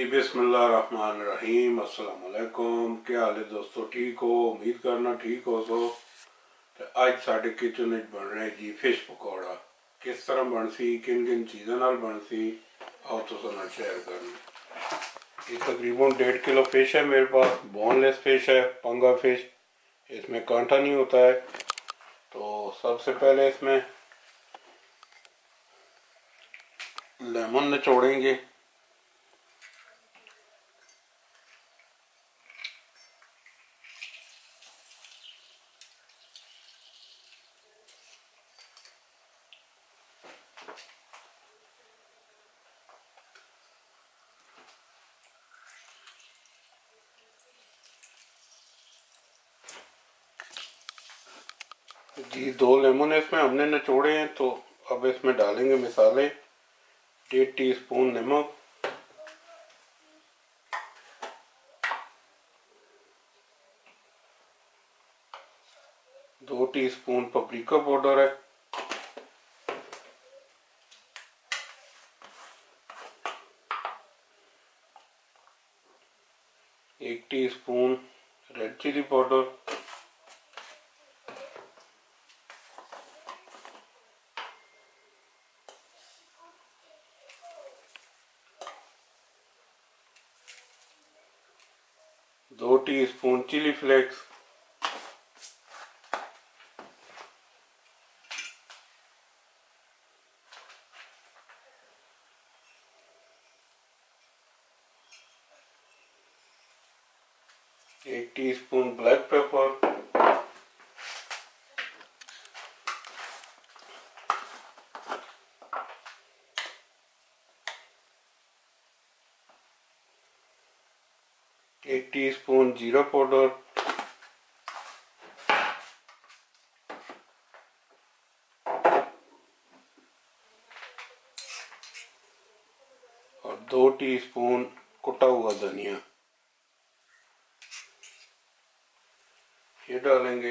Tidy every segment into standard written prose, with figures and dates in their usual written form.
बिस्मिल्लाहिर्रहमानिर्रहीम। अस्सलाम वालेकुम। क्या हाल है दोस्तों? ठीक हो? उम्मीद करना ठीक हो। तो आज साढ़े किचन बन रहे जी फिश पकौड़ा। किस तरह बन सी, किन किन चीज़ों नाल बन सी, आओ तो साथ शेयर करना। ये तकरीबन 1.5 किलो फिश है मेरे पास। बोनलेस फिश है, पंगा फिश, इसमें कांटा नहीं होता है। तो सबसे पहले इसमें लेमन निचोड़ेंगे। जी 2 लेमन इसमें हमने निचोड़े हैं। तो अब इसमें डालेंगे मसाले। 1.5 टीस्पून नमक, 2 टीस्पून पपरिका पाउडर है, 1 teaspoon red chilli powder, 2 teaspoon chilli flakes, 1 teaspoon black pepper, एक टीस्पून जीरा पाउडर, और 2 टीस्पून कुटा हुआ धनिया ये डालेंगे।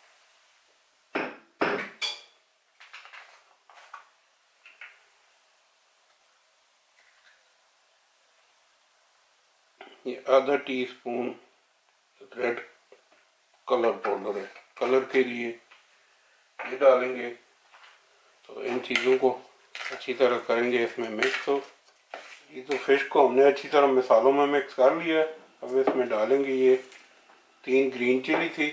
ये आधा टीस्पून रेड कलर पाउडर है, कलर के लिए ये डालेंगे। तो इन चीज़ों को अच्छी तरह करेंगे इसमें मिक्स। तो ये तो फिश को हमने अच्छी तरह मसालों में मिक्स कर लिया है। अब इसमें डालेंगे ये 3 ग्रीन चिली थी,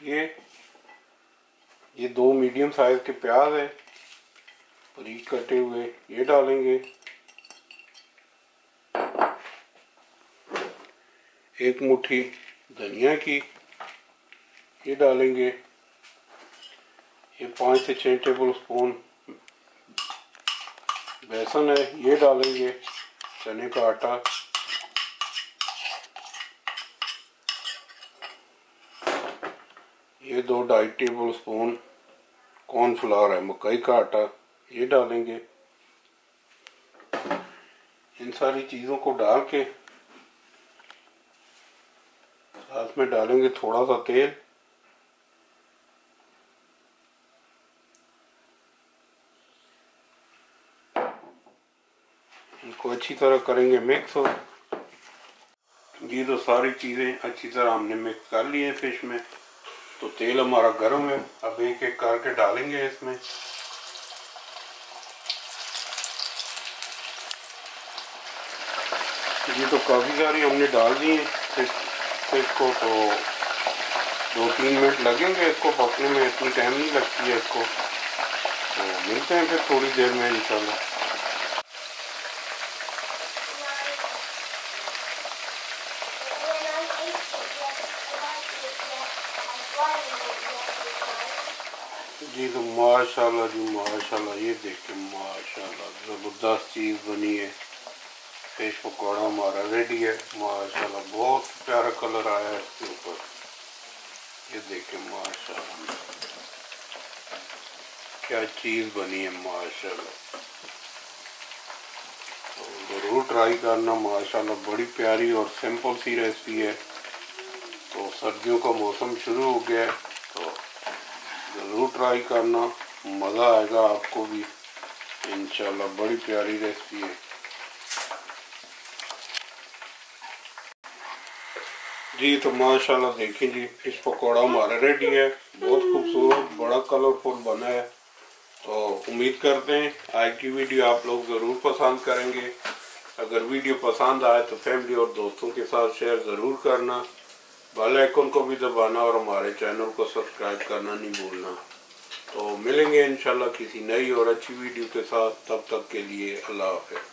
ये 2 मीडियम साइज के प्याज है बारीक कटे हुए, ये डालेंगे। एक मुट्ठी धनिया की ये डालेंगे। ये 5 से 6 टेबल स्पून बेसन है, ये डालेंगे। चने का आटा, ये 2-2.5 टेबल स्पून कॉर्नफ्लावर है, मकई का आटा, ये डालेंगे। इन सारी चीज़ों को डाल के साथ में डालेंगे थोड़ा सा तेल। इनको अच्छी तरह करेंगे मिक्स। ये तो सारी चीज़ें अच्छी तरह हमने मिक्स कर ली है फिश में। तो तेल हमारा गर्म है, अब एक एक करके डालेंगे इसमें। ये तो काफ़ी सारी हमने डाल दी है फिश को। तो 2-3 मिनट लगेंगे इसको पकने में, इतनी टाइम नहीं लगती है इसको। तो मिलते हैं फिर थोड़ी देर में इंशाल्लाह। जी तो माशाल्लाह जी माशाल्लाह, ये देखें माशाल्लाह ज़बरदस्त चीज़ बनी है। फिश पकौड़ा हमारा रेडी है माशाल्लाह। बहुत प्यारा कलर आया है इसके ऊपर, ये देखें माशाल्लाह क्या चीज़ बनी है माशाल्लाह। तो ज़रूर ट्राई करना माशाल्लाह, बड़ी प्यारी और सिंपल सी रेसिपी है। तो सर्दियों का मौसम शुरू हो गया है, तो ज़रूर ट्राई करना, मज़ा आएगा आपको भी इंशाल्लाह। बड़ी प्यारी रेसिपी है। जी तो माशाल्लाह देखें जी, फिश पकौड़ा हमारा रेडी है। बहुत खूबसूरत बड़ा कलरफुल बना है। तो उम्मीद करते हैं आज की वीडियो आप लोग ज़रूर पसंद करेंगे। अगर वीडियो पसंद आए तो फैमिली और दोस्तों के साथ शेयर ज़रूर करना, बेल आइकन को भी दबाना और हमारे चैनल को सब्सक्राइब करना नहीं भूलना। तो मिलेंगे इंशाल्लाह किसी नई और अच्छी वीडियो के साथ, तब तक के लिए अल्लाह हाफ़िज़।